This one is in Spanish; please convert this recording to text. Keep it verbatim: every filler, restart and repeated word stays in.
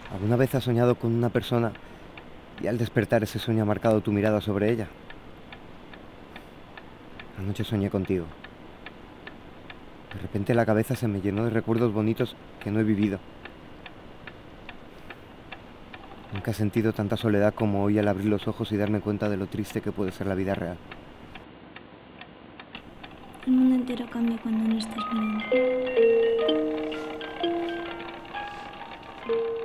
¿Alguna vez has soñado con una persona y al despertar ese sueño ha marcado tu mirada sobre ella? Anoche soñé contigo. De repente la cabeza se me llenó de recuerdos bonitos que no he vivido. Nunca he sentido tanta soledad como hoy al abrir los ojos y darme cuenta de lo triste que puede ser la vida real. El mundo entero cambia cuando no estás mirando.